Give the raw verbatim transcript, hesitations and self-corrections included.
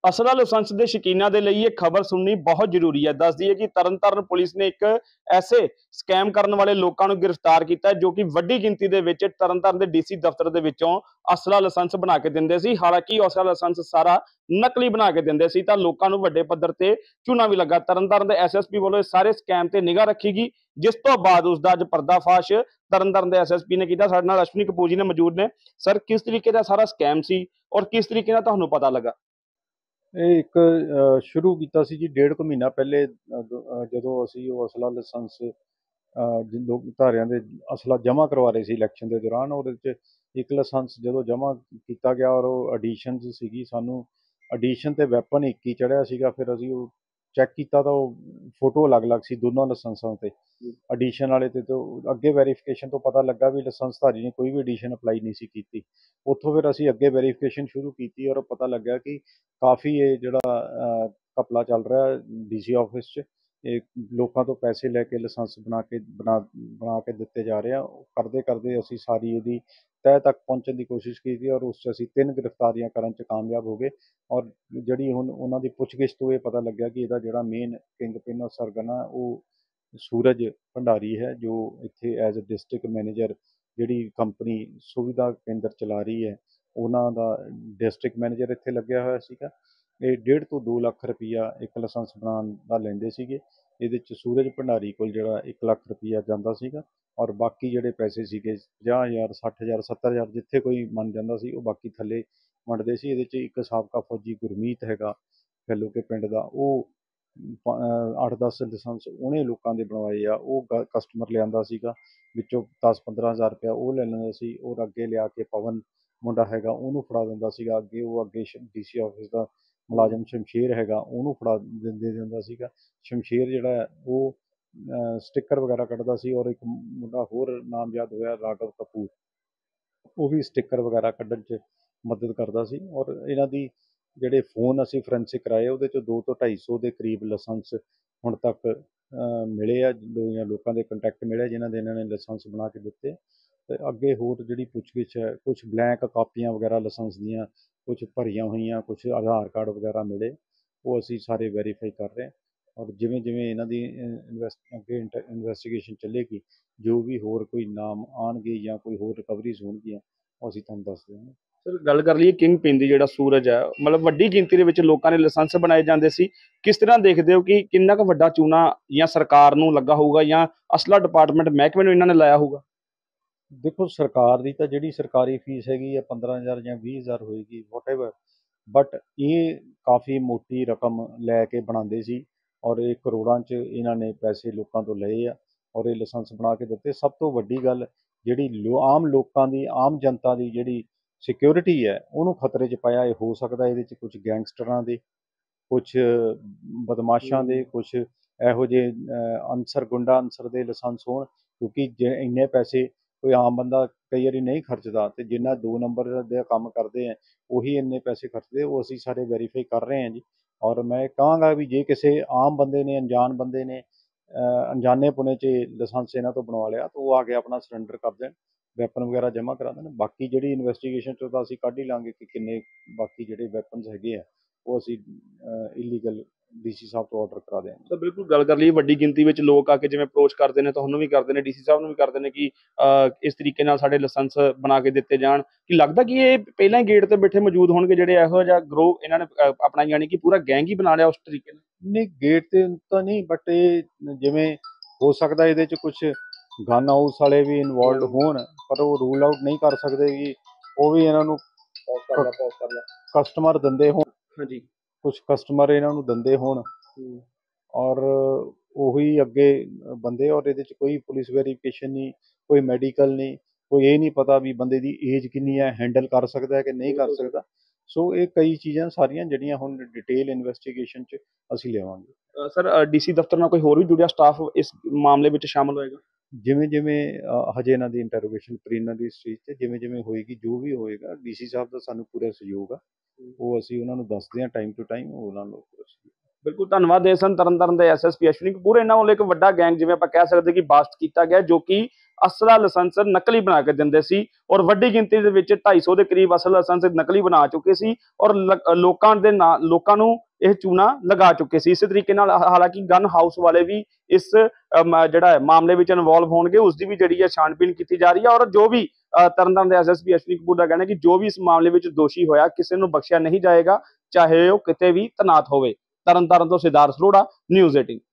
ਅਸਲਾ licence ਦੇ ਸ਼ੌਕੀਨਾਂ ਦੇ ਲਈ ਇਹ ਖਬਰ ਸੁਣਨੀ ਬਹੁਤ ਜ਼ਰੂਰੀ ਹੈ। ਦੱਸ ਦਈਏ ਕਿ ਤਰਨਤਾਰਨ ਪੁਲਿਸ ਨੇ ਇੱਕ ਐਸੇ ਸਕੈਮ ਕਰਨ ਵਾਲੇ ਲੋਕਾਂ ਨੂੰ ਗ੍ਰਿਫਤਾਰ ਕੀਤਾ ਜੋ ਕਿ ਵੱਡੀ ਗਿਣਤੀ ਦੇ ਵਿੱਚ ਤਰਨਤਾਰਨ ਦੇ ਡੀਸੀ ਦਫ਼ਤਰ ਦੇ ਵਿੱਚੋਂ ਅਸਲਾ ਲਾਇਸੈਂਸ ਬਣਾ ਕੇ ਦਿੰਦੇ ਸੀ। ਹਾਲਾਂਕਿ ਉਹ ਅਸਲਾ ਲਾਇਸੈਂਸ ਸਾਰਾ ਨਕਲੀ ਬਣਾ ਕੇ ਦਿੰਦੇ ਸੀ ਤਾਂ ਲੋਕਾਂ ਨੂੰ ਵੱਡੇ ਪੱਧਰ ਤੇ ਝੂਣਾ ਵੀ ਲੱਗਾ। ਤਰਨਤਾਰਨ ਦੇ ਐਸਐਸਪੀ ਵੱਲੋਂ ਇਸ ਸਾਰੇ ਸਕੈਮ ਤੇ ਨਿਗਾਹ ਰੱਖੀ ਗਈ, ਜਿਸ ਤੋਂ ਬਾਅਦ ਉਸ ਦਾ ਅੱਜ ਪਰਦਾਫਾਸ਼ ਤਰਨਤਾਰਨ ਦੇ ਐਸਐਸਪੀ ਨੇ ਕੀਤਾ। ਸਾਡੇ ਨਾਲ ਅਸ਼ਵਨੀ ਕਪੂਰ ਜੀ ਨੇ ਮੌਜੂਦ ਨੇ। ਸਰ, ਕਿਸ ਤਰੀਕੇ ਦਾ ਸਾਰਾ ਸਕੈਮ ਸੀ ਔਰ ਕਿਸ ਤਰੀਕੇ ਨਾਲ ਤੁਹਾਨੂੰ ਪਤਾ ਲੱਗਾ? ਇਹ ਇੱਕ ਅ, ਸ਼ੁਰੂ ਕੀਤਾ ਸੀ ਜੀ ਡੇਢ ਕੁ ਮਹੀਨਾ ਪਹਿਲੇ, ਅ, ਦ- ਅ, ਜਦੋਂ ਅਸੀਂ ਉਹ ਅਸਲਾ ਲਾਇਸੈਂਸ ਅ, ਜਿਨ ਲੋਕ ਧਾਰਿਆਂ ਦੇ ਅਸਲਾ ਜਮ੍ਹਾਂ ਕਰਵਾ ਰਹੇ ਸੀ ਇਲੈਕਸ਼ਨ ਦੇ ਦੌਰਾਨ। ਉਹਦੇ 'ਚ ਇੱਕ ਲਾਇਸੈਂਸ ਜਦੋਂ ਜਮ੍ਹਾਂ ਕੀਤਾ ਗਿਆ ਔਰ ਉਹ ਐਡੀਸ਼ਨ ਸੀਗੀ, ਸਾਨੂੰ ਐਡੀਸ਼ਨ ਤੇ ਵੈਪਨ ਇੱਕ ਹੀ ਚੜਿਆ ਸੀਗਾ। ਫਿਰ ਅਸੀਂ ਉਹ ਚੈੱਕ ਕੀਤਾ ਤਾਂ ਉਹ ਫੋਟੋ ਅਲੱਗ-ਅਲੱਗ ਸੀ ਦੋਨੋਂ ਲਾਇਸੈਂਸਾਂ ਤੇ। ਐਡੀਸ਼ਨ ਵਾਲੇ ਤੇ ਤੋਂ ਅੱਗੇ ਵੈਰੀਫਿਕੇਸ਼ਨ ਤੋਂ ਪਤਾ ਲੱਗਾ ਵੀ ਲਾਇਸੈਂਸ ਧਾਰੀ ਨੇ ਕੋਈ ਵੀ ਐਡੀਸ਼ਨ ਅਪਲਾਈ ਨਹੀਂ ਸੀ ਕੀਤੀ। ਉੱਥੋਂ ਫਿਰ ਅਸੀਂ ਅੱਗੇ ਵੈਰੀਫਿਕੇਸ਼ਨ ਸ਼ੁਰੂ ਕੀਤੀ ਔਰ ਪਤਾ ਲੱਗਾ ਕਿ ਕਾਫੀ ਇਹ ਜਿਹੜਾ ਅ, ਘਪਲਾ ਚੱਲ ਰਿਹਾ ਡੀਸੀ ਆਫਿਸ 'ਚ। ਇਹ ਲੋਕਾਂ ਤੋਂ ਪੈਸੇ ਲੈ ਕੇ ਲਾਇਸੈਂਸ ਬਣਾ ਕੇ ਬਣਾ ਬਣਾ ਕੇ ਦਿੱਤੇ ਜਾ ਰਹੇ ਆ। ਕਰਦੇ ਕਰਦੇ ਅਸੀਂ ਸਾਰੀ ਇਹਦੀ ਤਹਿ ਤੱਕ ਪਹੁੰਚਣ ਦੀ ਕੋਸ਼ਿਸ਼ ਕੀਤੀ ਔਰ ਉਸ 'ਚ ਅਸੀਂ ਤਿੰਨ ਗ੍ਰਿਫਤਾਰੀਆਂ ਕਰਨ 'ਚ ਕਾਮਯਾਬ ਹੋ ਗਏ। ਔਰ ਜਿਹੜੀ ਹੁਣ ਉਹਨਾਂ ਦੀ ਪੁੱਛਗਿੱਛ ਤੋਂ ਇਹ ਪਤਾ ਲੱਗਿਆ ਕਿ ਇਹਦਾ ਜਿਹੜਾ ਮੇਨ ਕਿੰਗ ਪਿਨ ਸਰਗਨਾ ਉਹ ਸੂਰਜ ਭੰਡਾਰੀ ਹੈ, ਜੋ ਇੱਥੇ ਐਜ਼ ਅ ਡਿਸਟ੍ਰਿਕਟ ਮੈਨੇਜਰ ਜਿਹੜੀ ਕੰਪਨੀ ਸੁਵਿਧਾ ਕੇਂਦਰ ਚਲਾ ਰਹੀ ਹੈ, ਉਹਨਾਂ ਦਾ ਡਿਸਟ੍ਰਿਕਟ ਮੈਨੇਜਰ ਇੱਥੇ ਲੱਗਿਆ ਹੋਇਆ ਸੀਗਾ। ਇਹ ਡੇਢ ਤੋਂ ਦੋ ਲੱਖ ਰੁਪਈਆ ਇੱਕ ਲਾਇਸੈਂਸ ਬਣਾਉਣ ਦਾ ਲੈਂਦੇ ਸੀਗੇ। ਇਹਦੇ 'ਚ ਸੂਰਜ ਭੰਡਾਰੀ ਕੋਲ ਜਿਹੜਾ ਇੱਕ ਲੱਖ ਰੁਪਈਆ ਜਾਂਦਾ ਸੀਗਾ ਔਰ ਬਾਕੀ ਜਿਹੜੇ ਪੈਸੇ ਸੀਗੇ ਪੰਜਾਹ ਹਜ਼ਾਰ, ਸੱਠ ਹਜ਼ਾਰ, ਸੱਤਰ ਹਜ਼ਾਰ, ਜਿੱਥੇ ਕੋਈ ਮੰਨ ਜਾਂਦਾ ਸੀ ਉਹ ਬਾਕੀ ਥੱਲੇ ਵੰਡਦੇ ਸੀ। ਇਹਦੇ 'ਚ ਇੱਕ ਸਾਬਕਾ ਫੌਜੀ ਗੁਰਮੀਤ ਹੈਗਾ ਫੈਲੋ ਕੇ ਪਿੰਡ ਦਾ, ਉਹ ਅੱਠ ਦਸ ਲਾਇਸੈਂਸ ਉਹਨੇ ਲੋਕਾਂ ਦੇ ਬਣਵਾਏ ਆ। ਉਹ ਕ ਕਸਟਮਰ ਲਿਆਂਦਾ ਸੀਗਾ, ਵਿੱਚੋਂ ਦਸ ਪੰਦਰਾਂ ਹਜ਼ਾਰ ਰੁਪਇਆ ਉਹ ਲੈ ਲੈਂਦਾ ਸੀ ਔਰ ਅੱਗੇ ਲਿਆ ਕੇ ਪਵਨ ਮੁੰਡਾ ਹੈਗਾ ਉਹਨੂੰ ਫੜਾ ਦਿੰਦਾ ਸੀਗਾ। ਅੱਗੇ ਉਹ ਅੱਗੇ ਡੀਸੀ ਆਫਿਸ ਦਾ ਮੁਲਾਜ਼ਮ ਸ਼ਮਸ਼ੇਰ ਹੈਗਾ ਉਹਨੂੰ ਫੜਾ ਦਿੰਦੇ ਦਿੰਦਾ ਸੀਗਾ। ਸ਼ਮਸ਼ੇਰ ਜਿਹੜਾ ਹੈ ਉਹ ਸਟਿੱਕਰ ਵਗੈਰਾ ਕੱਢਦਾ ਸੀ ਔਰ ਇੱਕ ਮੁੰਡਾ ਹੋਰ ਨਾਮਜ਼ਦ ਹੋਇਆ ਰਾਘਵ ਕਪੂਰ, ਉਹ ਵੀ ਸਟਿੱਕਰ ਵਗੈਰਾ ਕੱਢਣ 'ਚ ਮਦਦ ਕਰਦਾ ਸੀ। ਔਰ ਇਹਨਾਂ ਦੀ ਜਿਹੜੇ ਫੋਨ ਅਸੀਂ ਫੋਰੈਂਸਿਕ ਕਰਾਏ ਉਹਦੇ 'ਚ ਦੋ ਤੋਂ ਢਾਈ ਸੌ ਦੇ ਕਰੀਬ ਲਾਇਸੈਂਸ ਹੁਣ ਤੱਕ ਅ, ਮਿਲੇ ਆ, ਜੋ ਲੋਕਾਂ ਦੇ ਕੰਟੈਕਟ ਮਿਲੇ ਜਿਨ੍ਹਾਂ ਦੇ ਇਹਨਾਂ ਨੇ ਲਾਇਸੈਂਸ ਬਣਾ ਕੇ ਦਿੱਤੇ। ਤੇ ਅੱਗੇ ਹੋਰ ਜਿਹੜੀ ਪੁੱਛਗਿੱਛ ਹੈ, ਕੁਛ ਬਲੈਂਕ ਕਾਪੀਆਂ ਵਗੈਰਾ ਲਾਇਸੈਂਸ ਦੀਆਂ ਕੁਛ ਭਰੀਆਂ ਹੋਈਆਂ, ਕੁਛ ਆਧਾਰ ਕਾਰਡ ਵਗੈਰਾ ਮਿਲੇ, ਉਹ ਅਸੀਂ ਸਾਰੇ ਵੈਰੀਫਾਈ ਕਰ ਰਹੇ ਹਾਂ। ਔਰ ਜਿਵੇਂ ਜਿਵੇਂ ਇਹਨਾਂ ਦੀ ਇਨਵੈਸਟ ਅੱਗੇ ਇਨਵੈਸਟੀਗੇਸ਼ਨ ਚੱਲੇਗੀ, ਜੋ ਵੀ ਹੋਰ ਕੋਈ ਨਾਮ ਆਉਣਗੇ ਜਾਂ ਕੋਈ ਹੋਰ ਰਿਕਵਰੀਜ਼ ਹੋਣਗੀਆਂ ਉਹ ਅਸੀਂ ਤੁਹਾਨੂੰ ਦੱਸ ਦਿਆਂਗੇ। ਸਰ, ਗੱਲ ਕਰ ਲਈਏ ਕਿੰਗ ਪਿਨ ਦੀ, ਜਿਹੜਾ ਸੂਰਜ ਹੈ, ਮਤਲਬ ਵੱਡੀ ਗਿਣਤੀ ਦੇ ਵਿੱਚ ਲੋਕਾਂ ਨੇ ਲਾਇਸੈਂਸ ਬਣਾਏ ਜਾਂਦੇ ਸੀ। ਕਿਸ ਤਰ੍ਹਾਂ ਦੇਖਦੇ ਹੋ ਕਿ ਕਿੰਨਾ ਕੁ ਵੱਡਾ ਚੂਨਾ ਜਾਂ ਸਰਕਾਰ ਨੂੰ ਲੱਗਾ ਹੋਊਗਾ ਜਾਂ ਅਸਲਾ ਡਿਪਾਰਟਮੈਂਟ ਮਹਿਕਮੇ ਨੂੰ ਇਹਨਾਂ ਨੇ ਲਾਇਆ ਹੋਊਗਾ? ਦੇਖੋ, ਸਰਕਾਰ ਦੀ ਤਾਂ ਜਿਹੜੀ ਸਰਕਾਰੀ ਫੀਸ ਹੈਗੀ ਆ ਪੰਦਰਾਂ ਹਜ਼ਾਰ ਜਾਂ ਵੀਹ ਹਜ਼ਾਰ ਹੋਏਗੀ ਵਾਟਐਵਰ, ਬਟ ਇਹ ਕਾਫੀ ਮੋਟੀ ਰਕਮ ਲੈ ਕੇ ਬਣਾਉਂਦੇ ਸੀ ਔਰ ਇਹ ਕਰੋੜਾਂ 'ਚ ਇਹਨਾਂ ਨੇ ਪੈਸੇ ਲੋਕਾਂ ਤੋਂ ਲਏ ਆ ਔਰ ਇਹ ਲਾਇਸੈਂਸ ਬਣਾ ਕੇ ਦਿੱਤੇ। ਸਭ ਤੋਂ ਵੱਡੀ ਗੱਲ ਜਿਹੜੀ ਲੋ ਆਮ ਲੋਕਾਂ ਦੀ, ਆਮ ਜਨਤਾ ਦੀ ਜਿਹੜੀ ਸਿਕਿਉਰਿਟੀ ਹੈ ਉਹਨੂੰ ਖਤਰੇ 'ਚ ਪਾਇਆ। ਇਹ ਹੋ ਸਕਦਾ ਇਹਦੇ 'ਚ ਕੁਝ ਗੈਂਗਸਟਰਾਂ ਦੇ, ਕੁਛ ਬਦਮਾਸ਼ਾਂ ਦੇ, ਕੁਛ ਇਹੋ ਜਿਹੇ ਅ, ਅਨਸਰ ਗੁੰਡਾ ਅਨਸਰ ਦੇ ਲਾਇਸੈਂਸ ਹੋਣ, ਕਿਉਂਕਿ ਜੇ ਇੰਨੇ ਪੈਸੇ ਕੋਈ ਆਮ ਬੰਦਾ ਕਈ ਵਾਰੀ ਨਹੀਂ ਖਰਚਦਾ ਤੇ ਜਿੰਨਾ ਦੋ ਨੰਬਰ ਦੇ ਕੰਮ ਕਰਦੇ ਆ ਉਹੀ ਇੰਨੇ ਪੈਸੇ ਖਰਚਦੇ। ਉਹ ਅਸੀਂ ਸਾਰੇ ਵੈਰੀਫਾਈ ਕਰ ਰਹੇ ਹਾਂ ਜੀ। ਔਰ ਮੈਂ ਕਹਾਂਗਾ ਵੀ ਜੇ ਕਿਸੇ ਆਮ ਬੰਦੇ ਨੇ, ਅਣਜਾਣ ਬੰਦੇ ਨੇ ਅ, ਅਣਜਾਣੇ ਪੁਣੇ 'ਚ ਲਾਇਸੈਂਸ ਇਹਨਾਂ ਤੋਂ ਬਣਵਾ ਲਿਆ ਤਾਂ ਉਹ ਆ ਕੇ ਆਪਣਾ ਸਰੈਂਡਰ ਕਰ ਦੇਣ, ਵੈਪਨ ਵਗੈਰਾ ਜਮ੍ਹਾਂ ਕਰਾ ਦੇਣ। ਬਾਕੀ ਜਿਹੜੀ ਇਨਵੈਸਟੀਗੇਸ਼ਨ 'ਚੋਂ ਤਾਂ ਅਸੀਂ ਕੱਢ ਹੀ ਲਾਂਗੇ ਕਿ ਕਿੰਨੇ ਬਾਕੀ ਜਿਹੜੇ ਵੈਪਨਸ ਹੈਗੇ ਆ ਉਹ ਅਸੀਂ ਇਲੀਗਲ ਡੀਸੀ ਸਾਹਿਬ ਤੋਂ ਆਰਡਰ ਕਰਾ ਦਿਆਂਗੇ। ਸਰ, ਬਿਲਕੁਲ ਗੱਲ ਕਰ ਲਈਏ ਵੱਡੀ ਗਿਣਤੀ ਵਿੱਚ ਲੋਕ ਆ ਕੇ ਜਿਵੇਂ ਅਪਰੋਚ ਕਰਦੇ ਨੇ, ਤੁਹਾਨੂੰ ਵੀ ਕਰਦੇ ਨੇ, ਡੀਸੀ ਸਾਹਿਬ ਨੂੰ ਵੀ ਕਰਦੇ ਨੇ ਕਿ ਅਹ, ਇਸ ਤਰੀਕੇ ਨਾਲ ਸਾਡੇ ਲਾਇਸੈਂਸ ਬਣਾ ਕੇ ਦਿੱਤੇ ਜਾਣ। ਕੀ ਲੱਗਦਾ ਕਿ ਇਹ ਪਹਿਲਾਂ ਹੀ ਗੇਟ ਤੇ ਬੈਠੇ ਮੌਜੂਦ ਹੋਣਗੇ ਜਿਹੜੇ ਇਹੋ ਜਿਹਾ ਗਰੋਹ ਇਹਨਾਂ ਨੇ ਅਹ, ਆਪਣਾ ਯਾਨੀ ਕਿ ਪੂਰਾ ਗੈਂਗ ਹੀ ਬਣਾ ਲਿਆ ਉਸ ਤਰੀਕੇ ਨਾਲ? ਨਹੀਂ, ਗੇਟ ਤੇ ਤਾਂ ਨਹੀਂ, ਬਟ ਇਹ ਜਿਵੇਂ ਹੋ ਸਕਦਾ ਇਹਦੇ 'ਚ ਕੁਛ ਗਨ ਹਾਊਸ ਵਾਲੇ ਵੀ ਇਨਵੋਲਡ ਹੋਣ, ਪਰ ਉਹ ਰੂਲ ਆਊਟ ਨਹੀਂ ਕਰ ਸਕਦੇ ਕਿ ਉਹ ਵੀ ਇਹਨਾਂ ਨੂੰ ਕਸਟਮਰ ਦਿੰਦੇ ਹੋਣ, ਹਾਂਜੀ। ਕੁਛ ਕਸਟਮਰ ਇਹਨਾਂ ਨੂੰ ਦਿੰਦੇ ਹੋਣ ਔਰ ਉਹੀ ਅੱਗੇ ਬੰਦੇ। ਔਰ ਇਹਦੇ 'ਚ ਕੋਈ ਪੁਲਿਸ ਵੈਰੀਫਿਕੇਸ਼ਨ ਨਹੀਂ, ਕੋਈ ਮੈਡੀਕਲ ਨਹੀਂ, ਕੋਈ ਇਹ ਨਹੀਂ ਪਤਾ ਵੀ ਬੰਦੇ ਦੀ ਏਜ ਕਿੰਨੀ ਹੈ, ਹੈਂਡਲ ਕਰ ਸਕਦਾ ਹੈ ਕਿ ਨਹੀਂ ਕਰ ਸਕਦਾ। ਸੋ ਇਹ ਕਈ ਚੀਜ਼ਾਂ ਸਾਰੀਆਂ ਜਿਹੜੀਆਂ ਹੁਣ ਡਿਟੇਲ ਇਨਵੈਸਟੀਗੇਸ਼ਨ 'ਚ ਅਸੀਂ ਲਿਆਵਾਂਗੇ। ਅਹ, ਸਰ, ਡੀਸੀ ਦਫ਼ਤਰ ਨਾਲ ਕੋਈ ਹੋਰ ਵੀ ਜੁੜਿਆ ਸਟਾਫ ਇਸ ਮਾਮਲੇ ਵਿੱਚ ਸ਼ਾਮਲ ਹੋਏਗਾ? ਜਿਵੇਂ ਜਿਵੇਂ ਅ, ਹਜੇ ਇਹਨਾਂ ਦੀ ਇੰਟਰੋਗੇਸ਼ਨ ਪ੍ਰੀਲਿਮਿਨਰੀ ਸਟੇਜ 'ਤੇ ਜਿਵੇਂ ਜਿਵੇਂ ਹੋਏਗੀ, ਜੋ ਵੀ ਹੋਏਗਾ, ਡੀਸੀ ਸਾਹਿਬ ਦਾ ਸਾਨੂੰ ਪੂਰਾ ਸਹਿਯੋਗ ਆ। ਉਹ ਅਸੀਂ ਉਹਨਾਂ ਨੂੰ ਦੱਸਦੇ ਹਾਂ ਟਾਈਮ ਟੂ ਟਾਈਮ, ਉਹ ਉਹਨਾਂ ਨੂੰ ਪੂਰਾ ਸਹਿਯੋਗ। ਬਿਲਕੁਲ ਧੰਨਵਾਦ ਦੇ ਸਨ ਤਰਨਤਾਰਨ ਦੇ ਐਸਐਸਪੀ ਅਸ਼ਵਨੀ ਕਪੂਰ। ਇਹਨਾਂ ਵੱਲੋਂ ਇੱਕ ਵੱਡਾ ਗੈਂਗ ਜਿਵੇਂ ਆਪਾਂ ਕਹਿ ਸਕਦੇ ਕਿ ਬਾਸਟ ਕੀਤਾ ਗਿਆ, ਜੋ ਕਿ ਅਸਲਾ ਲਾਇਸੈਂਸ ਨਕਲੀ ਬਣਾ ਕੇ ਦਿੰਦੇ ਸੀ ਔਰ ਵੱਡੀ ਗਿਣਤੀ ਦੇ ਵਿੱਚ ਢਾਈ ਸੌ ਦੇ ਕਰੀਬ ਅਸਲ ਲਾਇਸੈਂਸ ਨਕਲੀ ਬਣਾ ਚੁੱਕੇ ਸੀ ਔਰ ਲ- ਲੋਕਾਂ ਦੇ ਨਾਂ ਲੋਕਾਂ ਨੂੰ ਇਹ ਚੂਨਾ ਲਗਾ ਚੁੱਕੇ ਸੀ। ਇਸੇ ਤਰੀਕੇ ਨਾਲ ਹਾ- ਹਾਲਾਂਕਿ ਗਨ ਹਾਊਸ ਵਾਲੇ ਵੀ ਇਸ ਅਮ, ਜਿਹੜਾ ਹੈ ਮਾਮਲੇ ਵਿੱਚ ਇਨਵੋਲਵ ਹੋਣਗੇ, ਉਸ ਦੀ ਵੀ ਜਿਹੜੀ ਹੈ ਛਾਣਬੀਣ ਕੀਤੀ ਜਾ ਰਹੀ ਹੈ ਔਰ ਜੋ ਵੀ ਅ, ਤਰਨਤਾਰਨ ਦੇ ਐਸਐਸਪੀ ਅਸ਼ਵਨੀ ਕਪੂਰ ਦਾ ਕਹਿਣਾ ਹੈ ਕਿ ਜੋ ਵੀ ਇਸ ਮਾਮਲੇ ਵਿੱਚ ਦੋਸ਼ੀ ਹੋਇਆ ਕਿਸੇ ਨੂੰ ਬਖਸ਼ਿਆ ਨਹੀਂ ਜਾਏਗਾ, ਚਾਹੇ ਉਹ ਕਿਤੇ ਵੀ ਤੈਨਾਤ ਹੋਵੇ। ਤਰਨਤਾਰਨ ਤੋਂ ਸਿਦਾਰਥ ਅਰੋੜਾ, ਨਿਊਜ਼ ਅਠਾਰਾਂ।